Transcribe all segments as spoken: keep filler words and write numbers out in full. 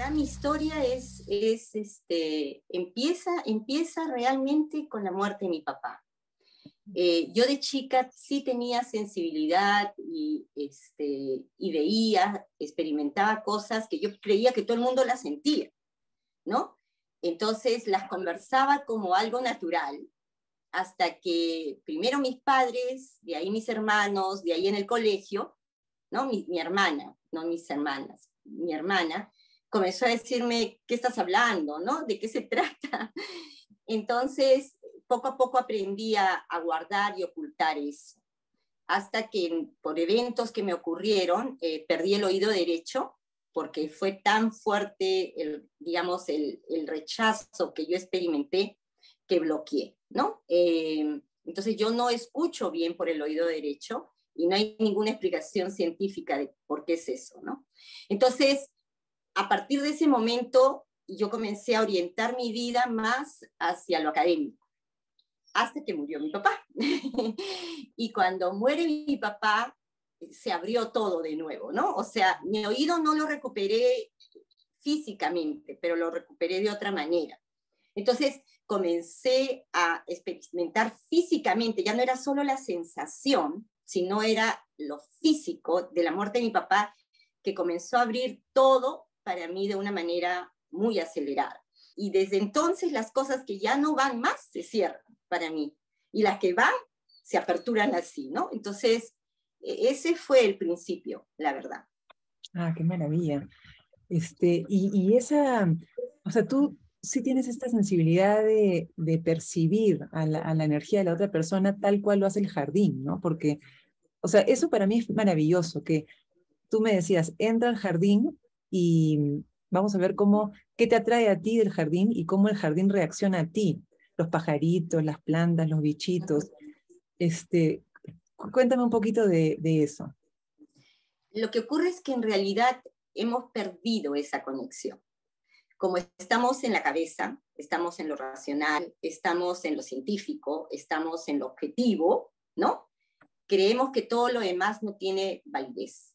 verdad mi historia es, es este, empieza, empieza realmente con la muerte de mi papá. Eh, yo de chica sí tenía sensibilidad y, este, y veía, experimentaba cosas que yo creía que todo el mundo las sentía, ¿no? Entonces las conversaba como algo natural, hasta que primero mis padres, de ahí mis hermanos, de ahí en el colegio, ¿no? Mi, mi hermana, no mis hermanas, mi hermana, comenzó a decirme, ¿qué estás hablando? ¿No? ¿De qué se trata? Entonces, poco a poco aprendí a, a guardar y ocultar eso, hasta que por eventos que me ocurrieron, eh, perdí el oído derecho, porque fue tan fuerte, el, digamos, el, el rechazo que yo experimenté, que bloqueé, ¿no? Eh, entonces yo no escucho bien por el oído derecho, y no hay ninguna explicación científica de por qué es eso, ¿no? Entonces, a partir de ese momento, yo comencé a orientar mi vida más hacia lo académico, hasta que murió mi papá. Y cuando muere mi papá, se abrió todo de nuevo, ¿no? O sea, mi oído no lo recuperé físicamente, pero lo recuperé de otra manera. Entonces, comencé a experimentar físicamente, ya no era solo la sensación, sino era lo físico de la muerte de mi papá, que comenzó a abrir todo para mí de una manera muy acelerada. Y desde entonces las cosas que ya no van más se cierran para mí, y las que van se aperturan así, ¿no? Entonces, ese fue el principio, la verdad. Ah, qué maravilla. Este, y, y esa, o sea, tú sí tienes esta sensibilidad de, de percibir a la, a la energía de la otra persona tal cual lo hace el jardín, ¿no? Porque, o sea, eso para mí es maravilloso, que tú me decías, entra al jardín y vamos a ver cómo, qué te atrae a ti del jardín y cómo el jardín reacciona a ti. Los pajaritos, las plantas, los bichitos. Este, cu- cuéntame un poquito de, de eso. Lo que ocurre es que en realidad hemos perdido esa conexión. Como estamos en la cabeza, estamos en lo racional, estamos en lo científico, estamos en lo objetivo, ¿no? Creemos que todo lo demás no tiene validez.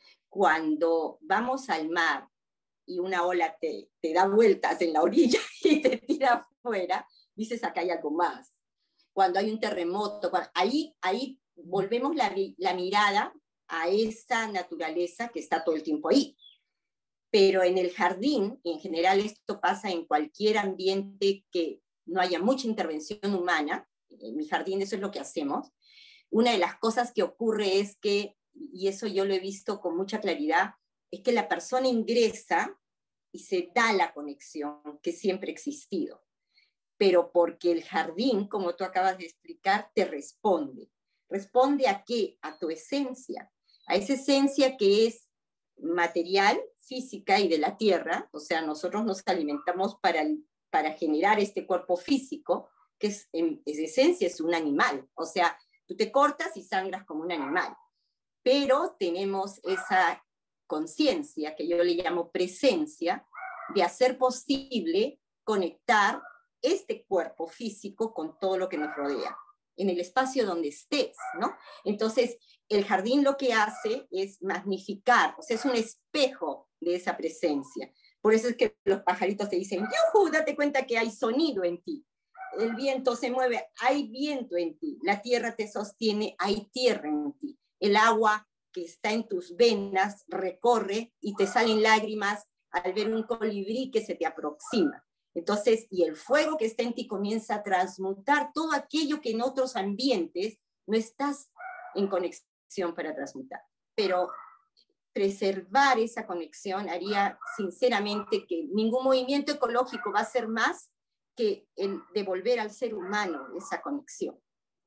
Cuando vamos al mar y una ola te, te da vueltas en la orilla y te tira afuera, dices, acá hay algo más. Cuando hay un terremoto, cuando, ahí, ahí volvemos la, la mirada a esa naturaleza que está todo el tiempo ahí. Pero en el jardín, y en general esto pasa en cualquier ambiente que no haya mucha intervención humana, en mi jardín eso es lo que hacemos, una de las cosas que ocurre es que, y eso yo lo he visto con mucha claridad, es que la persona ingresa y se da la conexión que siempre ha existido, pero porque el jardín, como tú acabas de explicar, te responde. ¿Responde a qué? A tu esencia, a esa esencia que es material, física y de la tierra, o sea, nosotros nos alimentamos para, para generar este cuerpo físico, que es, en, en esencia es un animal, o sea, tú te cortas y sangras como un animal, pero tenemos esa conciencia, que yo le llamo presencia, de hacer posible conectar este cuerpo físico con todo lo que nos rodea, en el espacio donde estés, ¿no? Entonces, el jardín lo que hace es magnificar, o sea, es un espejo de esa presencia. Por eso es que los pajaritos te dicen, ¡yujú! Date cuenta que hay sonido en ti. El viento se mueve, hay viento en ti. La tierra te sostiene, hay tierra en ti. El agua que está en tus venas recorre y te salen lágrimas al ver un colibrí que se te aproxima. Entonces, y el fuego que está en ti comienza a transmutar todo aquello que en otros ambientes no estás en conexión para transmutar. Pero preservar esa conexión haría sinceramente que ningún movimiento ecológico va a ser más que el devolver al ser humano esa conexión.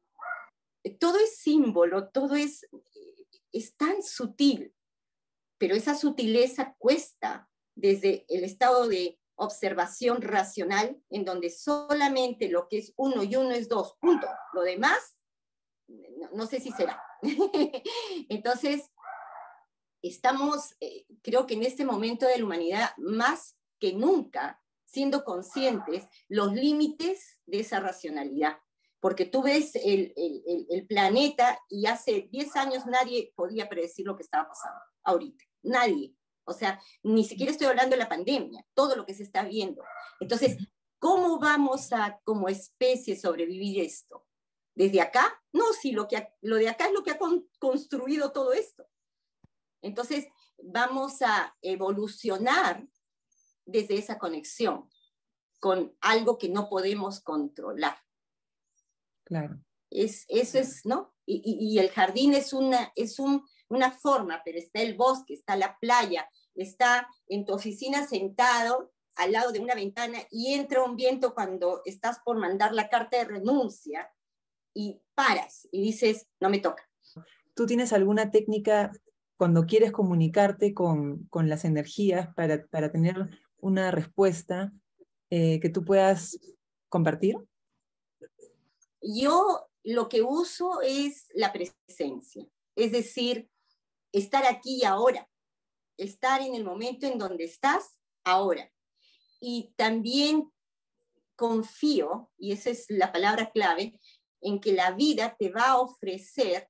Todo es símbolo, todo es, es tan sutil, pero esa sutileza cuesta desde el estado de observación racional, en donde solamente lo que es uno y uno es dos, punto. Lo demás, no, no sé si será. Entonces, estamos, eh, creo que en este momento de la humanidad, más que nunca, siendo conscientes los límites de esa racionalidad. Porque tú ves el, el, el planeta y hace diez años nadie podía predecir lo que estaba pasando ahorita. Nadie. O sea, ni siquiera estoy hablando de la pandemia, todo lo que se está viendo. Entonces, ¿cómo vamos a, como especie, sobrevivir esto? ¿Desde acá? No, si lo, que, lo de acá es lo que ha con, construido todo esto. Entonces, vamos a evolucionar desde esa conexión con algo que no podemos controlar. Claro. Es, eso es, ¿no? Y, y, y el jardín es, una, es un, una forma, pero está el bosque, está la playa, está en tu oficina sentado al lado de una ventana y entra un viento cuando estás por mandar la carta de renuncia y paras y dices, no me toca. ¿Tú tienes alguna técnica cuando quieres comunicarte con, con las energías para, para tener una respuesta eh, que tú puedas compartir? Yo lo que uso es la presencia, es decir, estar aquí y ahora, estar en el momento en donde estás ahora. Y también confío, y esa es la palabra clave, en que la vida te va a ofrecer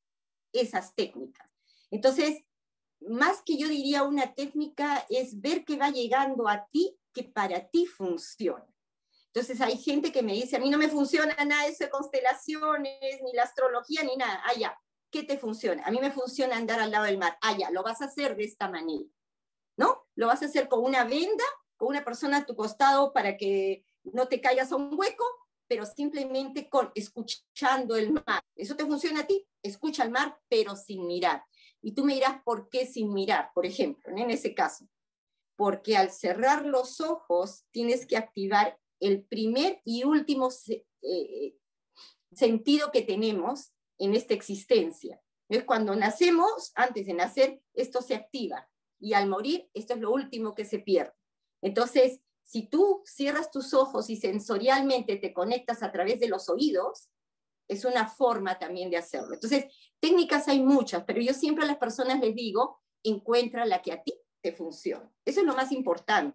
esas técnicas. Entonces, más que yo diría una técnica, es ver que va llegando a ti, que para ti funciona. Entonces hay gente que me dice, a mí no me funciona nada eso de constelaciones, ni la astrología, ni nada. Ah, ya, ¿qué te funciona? A mí me funciona andar al lado del mar. Ah, ya, lo vas a hacer de esta manera, ¿no? Lo vas a hacer con una venda, con una persona a tu costado para que no te caigas a un hueco, pero simplemente con escuchando el mar. ¿Eso te funciona a ti? Escucha el mar, pero sin mirar. Y tú me dirás, ¿por qué sin mirar? Por ejemplo, en ese caso. Porque al cerrar los ojos tienes que activar el primer y último eh, sentido que tenemos en esta existencia. Es cuando nacemos, antes de nacer, esto se activa. Y al morir, esto es lo último que se pierde. Entonces, si tú cierras tus ojos y sensorialmente te conectas a través de los oídos, es una forma también de hacerlo. Entonces, técnicas hay muchas, pero yo siempre a las personas les digo, encuentra la que a ti te funcione. Eso es lo más importante.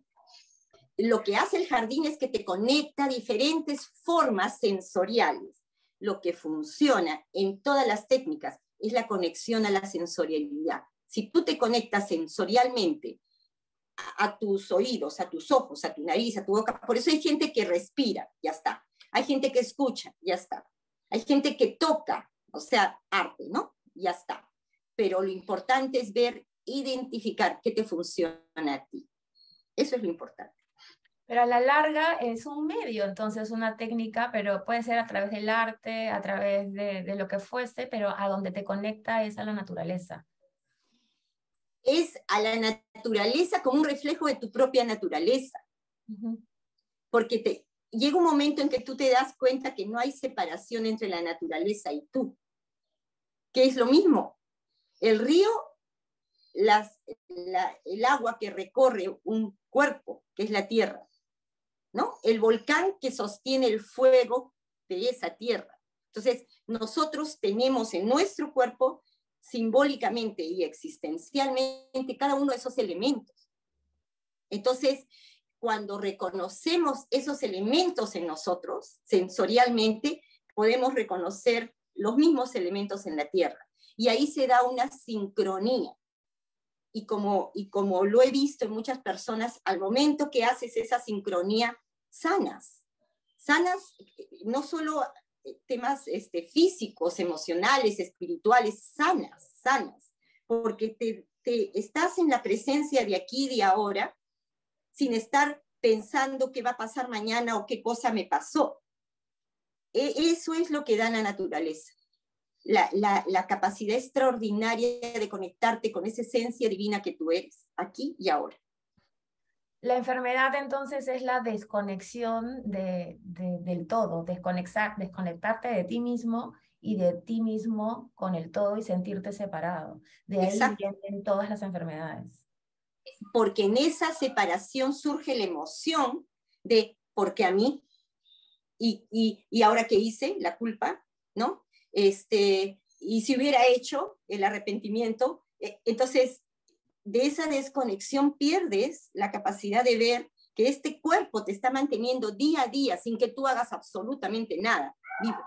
Lo que hace el jardín es que te conecta a diferentes formas sensoriales. Lo que funciona en todas las técnicas es la conexión a la sensorialidad. Si tú te conectas sensorialmente a, a tus oídos, a tus ojos, a tu nariz, a tu boca, por eso hay gente que respira, ya está. Hay gente que escucha, ya está. Hay gente que toca, o sea, arte, ¿no? Ya está. Pero lo importante es ver, identificar qué te funciona a ti. Eso es lo importante. Pero a la larga es un medio, entonces una técnica, pero puede ser a través del arte, a través de, de lo que fuese, pero a donde te conecta es a la naturaleza. Es a la naturaleza como un reflejo de tu propia naturaleza. Uh-huh. Porque te, llega un momento en que tú te das cuenta que no hay separación entre la naturaleza y tú, que es lo mismo. El río, las, la, el agua que recorre un cuerpo, que es la tierra, ¿no? El volcán que sostiene el fuego de esa tierra. Entonces, nosotros tenemos en nuestro cuerpo, simbólicamente y existencialmente, cada uno de esos elementos. Entonces, cuando reconocemos esos elementos en nosotros, sensorialmente, podemos reconocer los mismos elementos en la tierra. Y ahí se da una sincronía. Y como, y como lo he visto en muchas personas, al momento que haces esa sincronía, sanas. Sanas no solo temas este, físicos, emocionales, espirituales, sanas, sanas. Porque te, te estás en la presencia de aquí y de ahora, sin estar pensando qué va a pasar mañana o qué cosa me pasó. E- eso es lo que da la naturaleza. La, la, la capacidad extraordinaria de conectarte con esa esencia divina que tú eres, aquí y ahora. La enfermedad entonces es la desconexión de, de, del todo, desconectar, desconectarte de ti mismo y de ti mismo con el todo y sentirte separado. De ahí Exacto. vienen todas las enfermedades. Porque en esa separación surge la emoción de ¿por qué a mí? Y, y, y ahora qué hice, la culpa, ¿no? Este, y si hubiera hecho el arrepentimiento, eh, entonces de esa desconexión pierdes la capacidad de ver que este cuerpo te está manteniendo día a día sin que tú hagas absolutamente nada, vivo.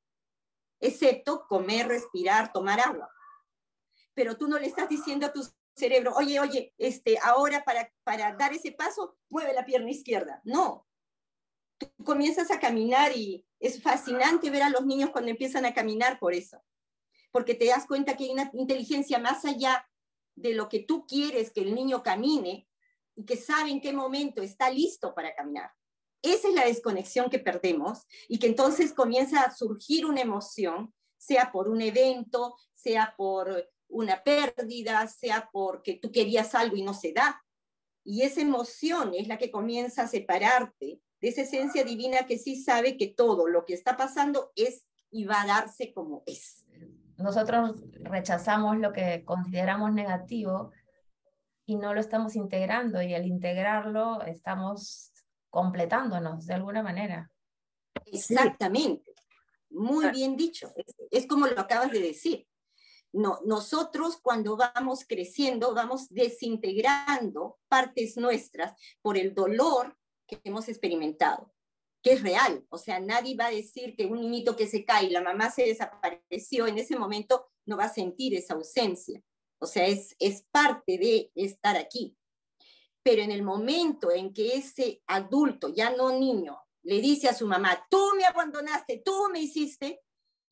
Excepto comer, respirar, tomar agua. Pero tú no le estás diciendo a tu cerebro, oye, oye, este, ahora para, para dar ese paso, mueve la pierna izquierda. No. Tú comienzas a caminar y es fascinante ver a los niños cuando empiezan a caminar por eso. Porque te das cuenta que hay una inteligencia más allá de lo que tú quieres que el niño camine y que sabe en qué momento está listo para caminar. Esa es la desconexión que perdemos y que entonces comienza a surgir una emoción, sea por un evento, sea por una pérdida, sea porque tú querías algo y no se da. Y esa emoción es la que comienza a separarte de esa esencia divina que sí sabe que todo lo que está pasando es y va a darse como es. Nosotros rechazamos lo que consideramos negativo y no lo estamos integrando, y al integrarlo estamos completándonos de alguna manera. Exactamente, muy bien dicho, es, es como lo acabas de decir. No, nosotros cuando vamos creciendo vamos desintegrando partes nuestras por el dolor que hemos experimentado, que es real. O sea, nadie va a decir que un niñito que se cae y la mamá se desapareció, en ese momento no va a sentir esa ausencia. O sea, es, es parte de estar aquí. Pero en el momento en que ese adulto, ya no niño, le dice a su mamá, tú me abandonaste, tú me hiciste,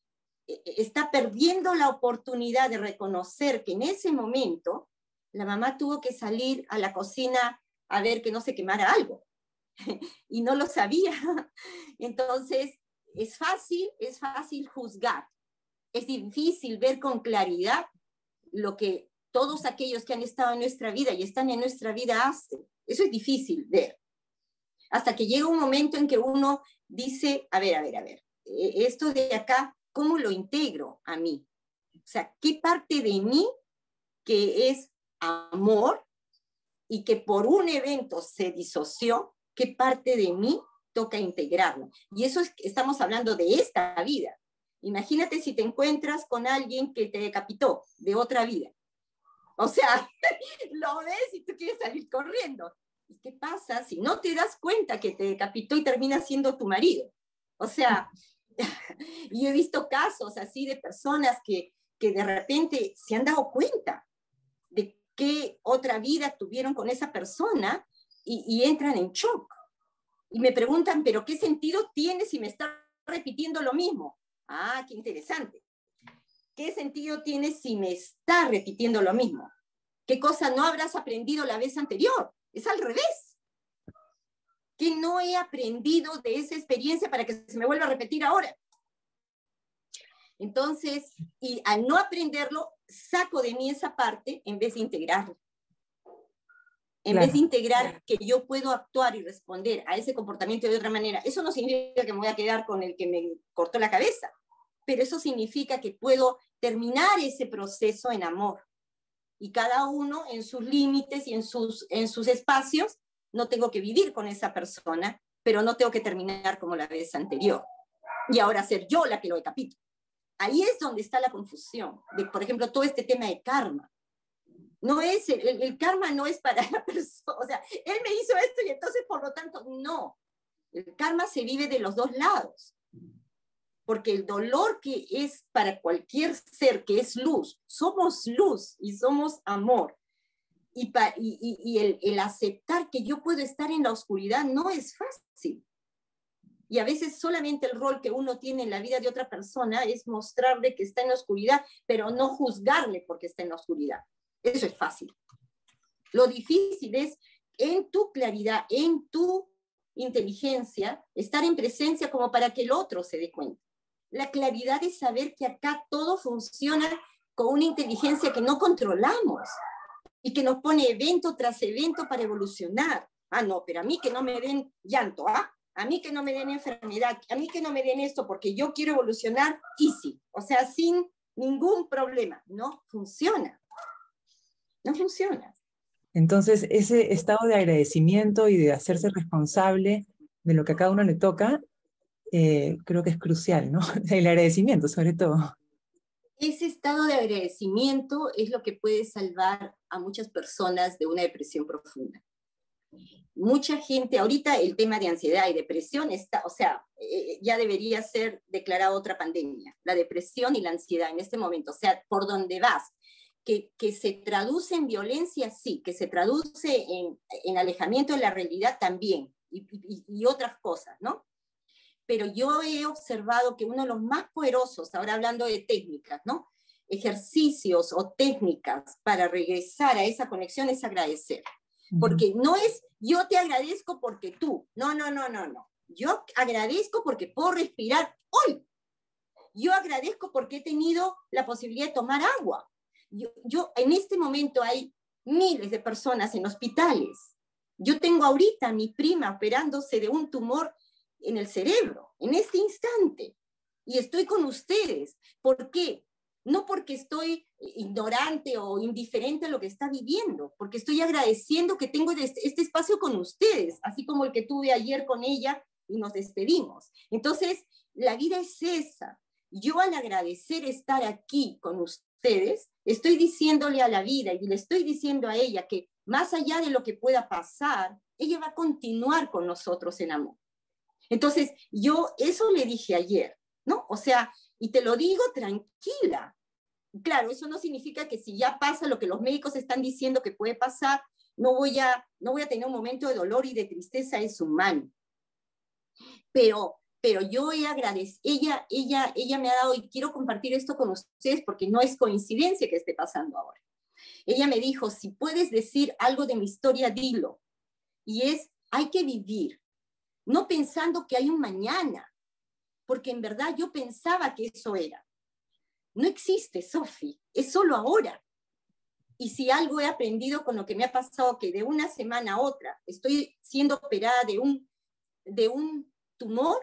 está perdiendo la oportunidad de reconocer que en ese momento la mamá tuvo que salir a la cocina a ver que no se quemara algo. Y no lo sabía. Entonces, es fácil, es fácil juzgar. Es difícil ver con claridad lo que todos aquellos que han estado en nuestra vida y están en nuestra vida hacen. Eso es difícil ver. Hasta que llega un momento en que uno dice, a ver, a ver, a ver, esto de acá, ¿cómo lo integro a mí? O sea, ¿qué parte de mí que es amor y que por un evento se disoció, qué parte de mí toca integrarlo? Y eso es, estamos hablando de esta vida. Imagínate si te encuentras con alguien que te decapitó de otra vida. O sea, lo ves y tú quieres salir corriendo. ¿Y qué pasa si no te das cuenta que te decapitó y termina siendo tu marido? O sea, yo he visto casos así de personas que, que de repente se han dado cuenta de qué otra vida tuvieron con esa persona y, y entran en shock. Y me preguntan, ¿pero qué sentido tiene si me está repitiendo lo mismo? Ah, qué interesante. ¿Qué sentido tiene si me está repitiendo lo mismo? ¿Qué cosa no habrás aprendido la vez anterior? Es al revés. ¿Qué no he aprendido de esa experiencia para que se me vuelva a repetir ahora? Entonces, y al no aprenderlo, saco de mí esa parte en vez de integrarlo. En claro. vez de integrar que yo puedo actuar y responder a ese comportamiento de otra manera. Eso no significa que me voy a quedar con el que me cortó la cabeza, pero eso significa que puedo terminar ese proceso en amor. Y cada uno en sus límites y en sus, en sus espacios, no tengo que vivir con esa persona, pero no tengo que terminar como la vez anterior. Y ahora ser yo la que lo decapito. Ahí es donde está la confusión, de, por ejemplo, todo este tema de karma. No es, el, el karma no es para la persona, o sea, él me hizo esto y entonces por lo tanto, no. El karma se vive de los dos lados. Porque el dolor que es para cualquier ser que es luz, somos luz y somos amor. Y, pa, y, y, y el, el aceptar que yo puedo estar en la oscuridad no es fácil. Y a veces solamente el rol que uno tiene en la vida de otra persona es mostrarle que está en la oscuridad, pero no juzgarle porque está en la oscuridad. Eso es fácil. Lo difícil es en tu claridad, en tu inteligencia, estar en presencia como para que el otro se dé cuenta. La claridad es saber que acá todo funciona con una inteligencia que no controlamos y que nos pone evento tras evento para evolucionar. Ah, no, pero a mí que no me den llanto, ¿ah? A mí que no me den enfermedad, a mí que no me den esto porque yo quiero evolucionar, easy, o sea, sin ningún problema. No funciona. No funciona. Entonces, ese estado de agradecimiento y de hacerse responsable de lo que a cada uno le toca, eh, creo que es crucial, ¿no? El agradecimiento, sobre todo. Ese estado de agradecimiento es lo que puede salvar a muchas personas de una depresión profunda. Mucha gente, ahorita el tema de ansiedad y depresión está, o sea, eh, ya debería ser declarada otra pandemia, la depresión y la ansiedad en este momento, o sea, por donde vas, que, que se traduce en violencia, sí, que se traduce en, en alejamiento de la realidad también, y, y, y otras cosas, ¿no? Pero yo he observado que uno de los más poderosos, ahora hablando de técnicas, ¿no? Ejercicios o técnicas para regresar a esa conexión es agradecer. Porque no es, yo te agradezco porque tú, no, no, no, no, no. Yo agradezco porque puedo respirar hoy. Yo agradezco porque he tenido la posibilidad de tomar agua. Yo, yo en este momento hay miles de personas en hospitales. Yo tengo ahorita a mi prima operándose de un tumor en el cerebro, en este instante, y estoy con ustedes. ¿Por qué? No porque estoy ignorante o indiferente a lo que está viviendo, porque estoy agradeciendo que tengo este, este espacio con ustedes, así como el que tuve ayer con ella y nos despedimos. Entonces, la vida es esa. Yo al agradecer estar aquí con ustedes, estoy diciéndole a la vida y le estoy diciendo a ella que más allá de lo que pueda pasar, ella va a continuar con nosotros en amor. Entonces, yo eso le dije ayer, ¿no? O sea, y te lo digo tranquila. Claro, eso no significa que si ya pasa lo que los médicos están diciendo que puede pasar, no voy a, no voy a tener un momento de dolor y de tristeza, es humano. Pero, pero yo he agradecido, ella, ella, ella me ha dado, y quiero compartir esto con ustedes porque no es coincidencia que esté pasando ahora. Ella me dijo, si puedes decir algo de mi historia, dilo. Y es, hay que vivir. No pensando que hay un mañana, porque en verdad yo pensaba que eso era. No existe, Sofi, es solo ahora. Y si algo he aprendido con lo que me ha pasado, que de una semana a otra estoy siendo operada de un, de un tumor,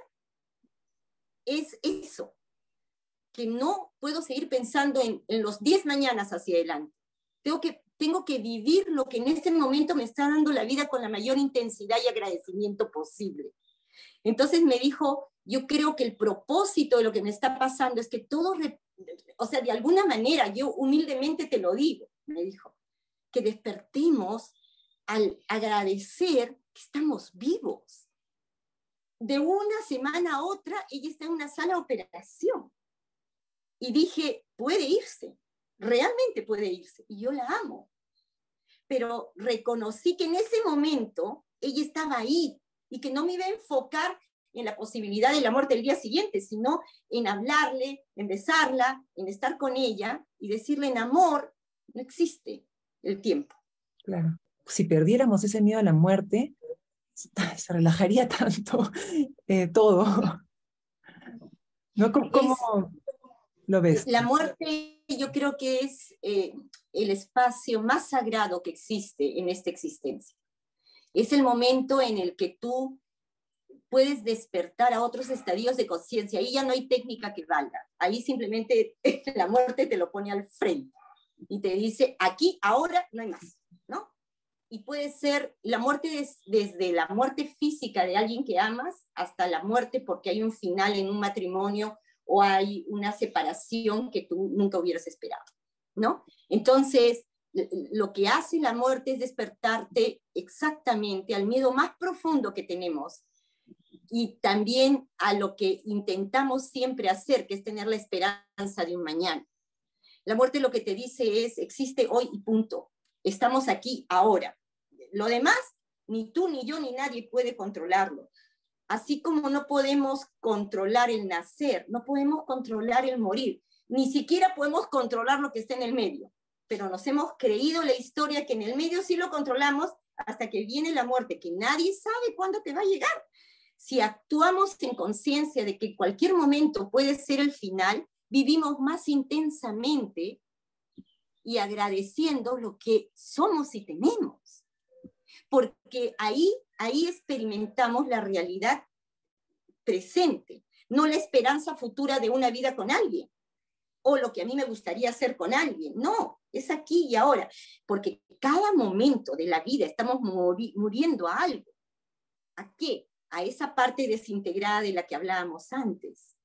es eso, que no puedo seguir pensando en, en los diez mañanas hacia adelante. Tengo que, tengo que vivir lo que en este momento me está dando la vida con la mayor intensidad y agradecimiento posible. Entonces me dijo, yo creo que el propósito de lo que me está pasando es que todo, o sea, de alguna manera, yo humildemente te lo digo, me dijo, que despertemos al agradecer que estamos vivos. De una semana a otra, ella está en una sala de operación. Y dije, puede irse, realmente puede irse, y yo la amo. Pero reconocí que en ese momento ella estaba ahí, y que no me iba a enfocar en la posibilidad de la muerte el día siguiente, sino en hablarle, en besarla, en estar con ella y decirle en amor, no existe el tiempo. Claro. Si perdiéramos ese miedo a la muerte, se relajaría tanto eh, todo. ¿No? ¿Cómo, cómo lo ves? La muerte yo creo que es eh, el espacio más sagrado que existe en esta existencia. Es el momento en el que tú puedes despertar a otros estadios de conciencia. Ahí ya no hay técnica que valga. Ahí simplemente la muerte te lo pone al frente y te dice, aquí, ahora, no hay más, ¿no? Y puede ser la muerte des, desde la muerte física de alguien que amas hasta la muerte porque hay un final en un matrimonio o hay una separación que tú nunca hubieras esperado, ¿no? Entonces, lo que hace la muerte es despertarte exactamente al miedo más profundo que tenemos y también a lo que intentamos siempre hacer, que es tener la esperanza de un mañana. La muerte lo que te dice es, existe hoy y punto. Estamos aquí ahora. Lo demás, ni tú, ni yo, ni nadie puede controlarlo. Así como no podemos controlar el nacer, no podemos controlar el morir, ni siquiera podemos controlar lo que está en el medio. Pero nos hemos creído la historia que en el medio sí lo controlamos hasta que viene la muerte, que nadie sabe cuándo te va a llegar. Si actuamos en conciencia de que cualquier momento puede ser el final, vivimos más intensamente y agradeciendo lo que somos y tenemos. Porque ahí, ahí experimentamos la realidad presente, no la esperanza futura de una vida con alguien, o lo que a mí me gustaría hacer con alguien. No, es aquí y ahora, porque cada momento de la vida estamos muri- muriendo a algo. ¿A qué? A esa parte desintegrada de la que hablábamos antes.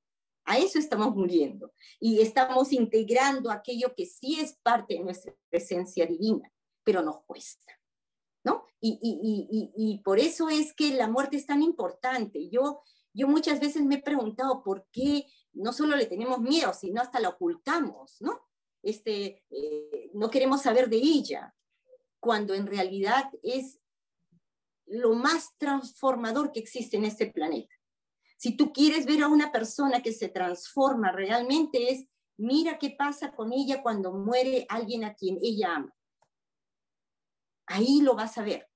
A eso estamos muriendo. Y estamos integrando aquello que sí es parte de nuestra presencia divina, pero nos cuesta, ¿no? Y, y, y, y, y por eso es que la muerte es tan importante. Yo, yo muchas veces me he preguntado por qué no solo le tenemos miedo, sino hasta la ocultamos, ¿no? este, eh, no queremos saber de ella, cuando en realidad es lo más transformador que existe en este planeta. Si tú quieres ver a una persona que se transforma realmente, es mira qué pasa con ella cuando muere alguien a quien ella ama. Ahí lo vas a ver.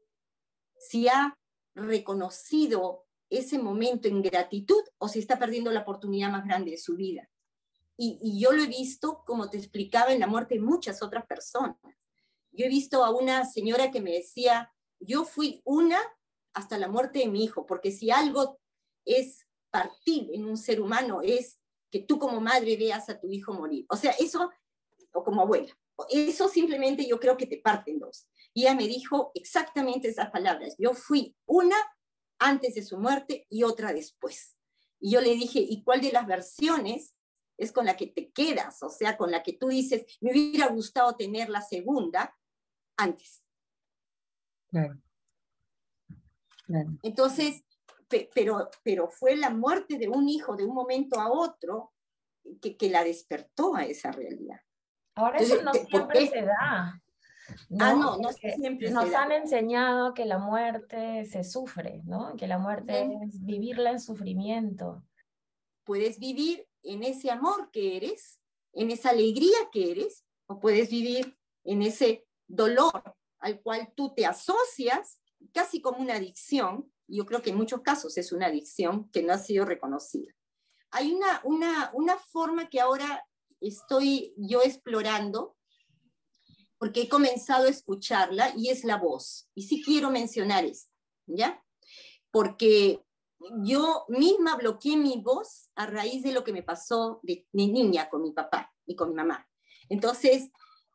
Si ha reconocido ese momento en gratitud o si está perdiendo la oportunidad más grande de su vida. Y, y yo lo he visto, como te explicaba, en la muerte de muchas otras personas. Yo he visto a una señora que me decía, yo fui una hasta la muerte de mi hijo, porque si algo es partir en un ser humano, es que tú como madre veas a tu hijo morir. O sea, eso, o como abuela, eso simplemente yo creo que te parte en dos. Y ella me dijo exactamente esas palabras. Yo fui una antes de su muerte y otra después. Y yo le dije, ¿y cuál de las versiones es con la que te quedas? O sea, con la que tú dices, me hubiera gustado tener la segunda antes. Claro. Claro. Entonces, pe pero, pero fue la muerte de un hijo de un momento a otro que, que la despertó a esa realidad. Ahora Entonces, eso no ¿por siempre qué? se da. ¿No? Ah, no, no Porque siempre nos se da. han enseñado que la muerte se sufre, ¿no? Que la muerte Bien. es vivirla en sufrimiento. Puedes vivir en ese amor que eres, en esa alegría que eres, o puedes vivir en ese dolor al cual tú te asocias, casi como una adicción. Yo creo que en muchos casos es una adicción que no ha sido reconocida. Hay una, una, una forma que ahora estoy yo explorando, porque he comenzado a escucharla, y es la voz. Y sí quiero mencionar esto, ¿ya? Porque yo misma bloqueé mi voz a raíz de lo que me pasó de, de niña con mi papá y con mi mamá. Entonces,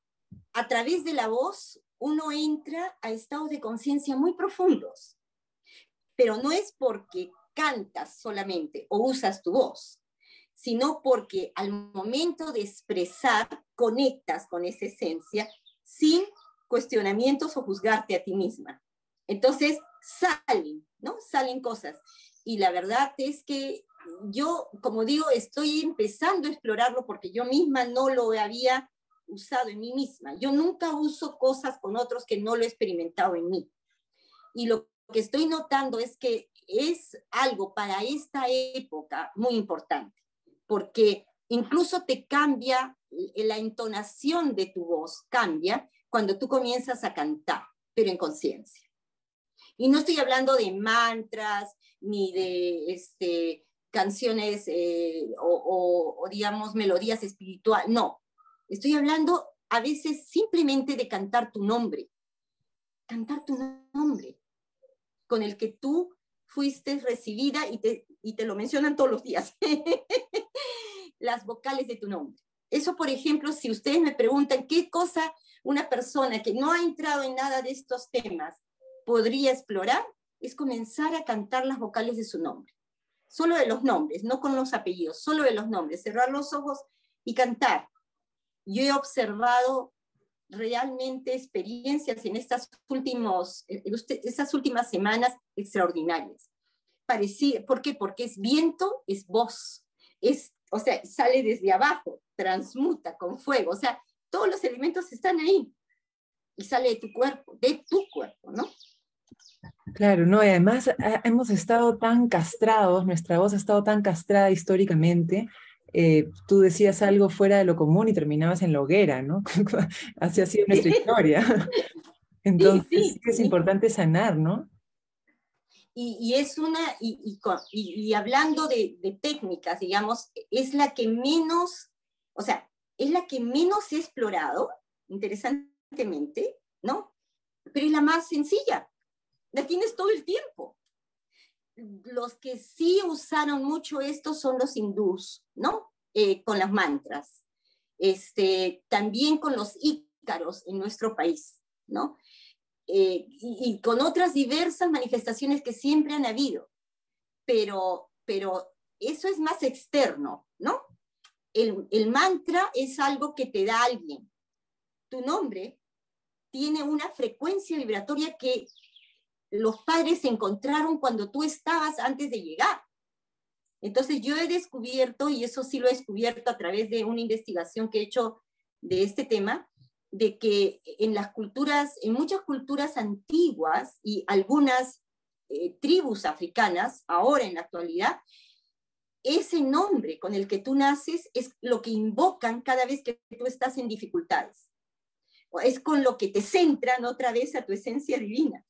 a través de la voz, uno entra a estados de conciencia muy profundos. Pero no es porque cantas solamente o usas tu voz, sino porque al momento de expresar, conectas con esa esencia sin cuestionamientos o juzgarte a ti misma. Entonces salen, ¿no? Salen cosas. Y la verdad es que yo, como digo, estoy empezando a explorarlo porque yo misma no lo había usado en mí misma. Yo nunca uso cosas con otros que no lo he experimentado en mí. Y lo que estoy notando es que es algo para esta época muy importante, porque incluso te cambia la entonación de tu voz, cambia cuando tú comienzas a cantar, pero en conciencia. Y no estoy hablando de mantras, ni de este, canciones eh, o, o, o, digamos, melodías espirituales, no. Estoy hablando a veces simplemente de cantar tu nombre, cantar tu nombre, con el que tú fuiste recibida y te, y te lo mencionan todos los días. Las vocales de tu nombre. Eso, por ejemplo, si ustedes me preguntan qué cosa una persona que no ha entrado en nada de estos temas podría explorar, es comenzar a cantar las vocales de su nombre. Solo de los nombres, no con los apellidos, solo de los nombres. Cerrar los ojos y cantar. Yo he observado realmente experiencias en estas, últimos, estas últimas semanas extraordinarias. Parecía, ¿por qué? Porque es viento, es voz, es, o sea, sale desde abajo, transmuta con fuego, o sea, todos los elementos están ahí y sale de tu cuerpo, de tu cuerpo, ¿no? Claro, no, y además a, hemos estado tan castrados, nuestra voz ha estado tan castrada históricamente. Eh, tú decías algo fuera de lo común y terminabas en la hoguera, ¿no? Así ha sido nuestra historia. Entonces, sí, sí sí, que es sí. importante sanar, ¿no? Y, y es una, y, y, y hablando de, de técnicas, digamos, es la que menos, o sea, es la que menos he explorado, interesantemente, ¿no? Pero es la más sencilla, la tienes todo el tiempo. Los que sí usaron mucho esto son los hindús, ¿no? Eh, con las mantras. Este, también con los ícaros en nuestro país, ¿no? Eh, y, y con otras diversas manifestaciones que siempre han habido. Pero, pero eso es más externo, ¿no? El, el mantra es algo que te da alguien. Tu nombre tiene una frecuencia vibratoria que los padres encontraron cuando tú estabas antes de llegar. Entonces yo he descubierto, y eso sí lo he descubierto a través de una investigación que he hecho de este tema, de que en las culturas, en muchas culturas antiguas y algunas eh, tribus africanas, ahora en la actualidad, ese nombre con el que tú naces es lo que invocan cada vez que tú estás en dificultades. Es con lo que te centran otra vez a tu esencia divina.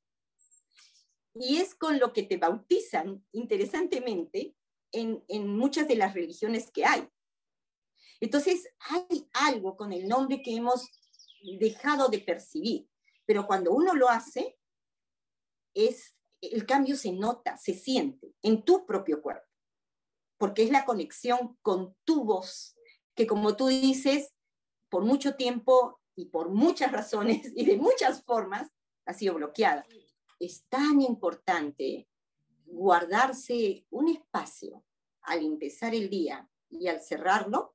Y es con lo que te bautizan, interesantemente, en, en muchas de las religiones que hay. Entonces, hay algo con el nombre que hemos dejado de percibir, pero cuando uno lo hace, es, el cambio se nota, se siente en tu propio cuerpo, porque es la conexión con tu voz, que como tú dices, por mucho tiempo y por muchas razones y de muchas formas, ha sido bloqueada. Es tan importante guardarse un espacio al empezar el día y al cerrarlo,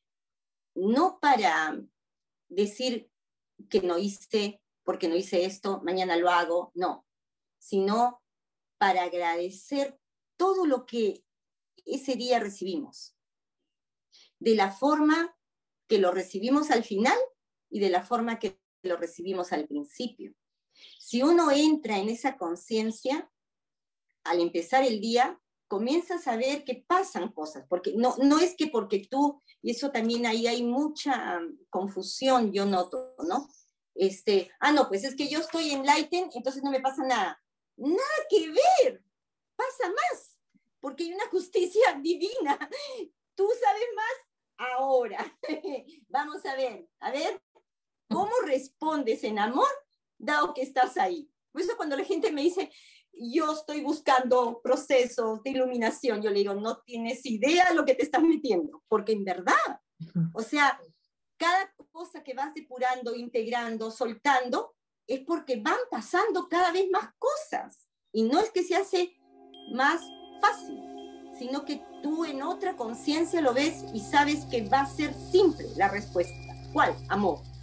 no para decir que no hice, porque no hice esto, mañana lo hago, no, sino para agradecer todo lo que ese día recibimos, de la forma que lo recibimos al final y de la forma que lo recibimos al principio. Si uno entra en esa conciencia, al empezar el día, comienzas a ver que pasan cosas, porque no, no es que porque tú, y eso también ahí hay mucha confusión, yo noto, ¿no? Este, ah, no, pues es que yo estoy enlightened, entonces no me pasa nada. Nada que ver, pasa más, porque hay una justicia divina. Tú sabes más ahora. Vamos a ver, a ver, ¿cómo respondes en amor, dado que estás ahí? Por eso cuando la gente me dice, yo estoy buscando procesos de iluminación, yo le digo, no tienes idea lo que te estás metiendo, porque en verdad, o sea, cada cosa que vas depurando, integrando, soltando, es porque van pasando cada vez más cosas, y no es que se hace más fácil, sino que tú en otra conciencia lo ves y sabes que va a ser simple la respuesta. ¿Cuál? Amor.